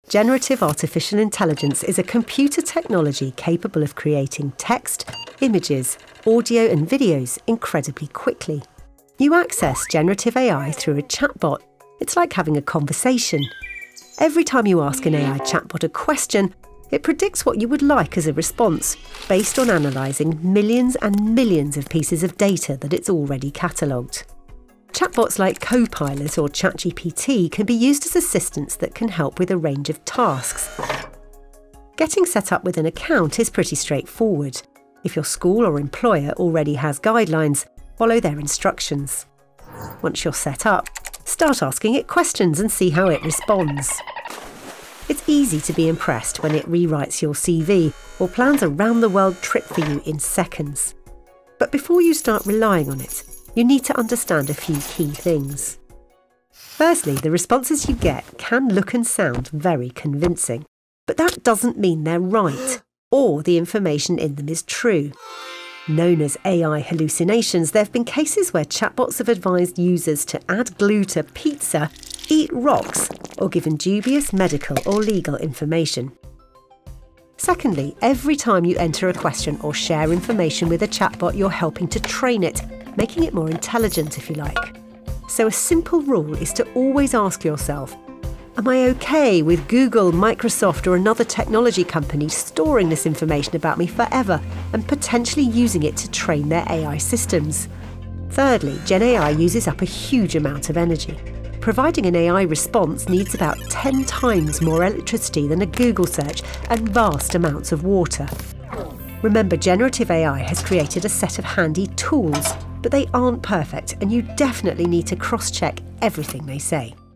Generative artificial intelligence is a computer technology capable of creating text, images, audio and videos incredibly quickly. You access generative AI through a chatbot. It's like having a conversation. Every time you ask an AI chatbot a question, it predicts what you would like as a response, based on analysing millions and millions of pieces of data that it's already catalogued. Chatbots like Copilot or ChatGPT can be used as assistants that can help with a range of tasks. Getting set up with an account is pretty straightforward. If your school or employer already has guidelines, follow their instructions. Once you're set up, start asking it questions and see how it responds. It's easy to be impressed when it rewrites your CV or plans a round-the-world trip for you in seconds. But before you start relying on it, you need to understand a few key things. Firstly, the responses you get can look and sound very convincing, but that doesn't mean they're right or the information in them is true. Known as AI hallucinations, there have been cases where chatbots have advised users to add glue to pizza, eat rocks, or given dubious medical or legal information. Secondly, every time you enter a question or share information with a chatbot, you're helping to train it, making it more intelligent, if you like. So a simple rule is to always ask yourself, am I okay with Google, Microsoft or another technology company storing this information about me forever and potentially using it to train their AI systems? Thirdly, Gen AI uses up a huge amount of energy. Providing an AI response needs about 10 times more electricity than a Google search and vast amounts of water. Remember, generative AI has created a set of handy tools, but they aren't perfect and you definitely need to cross-check everything they say.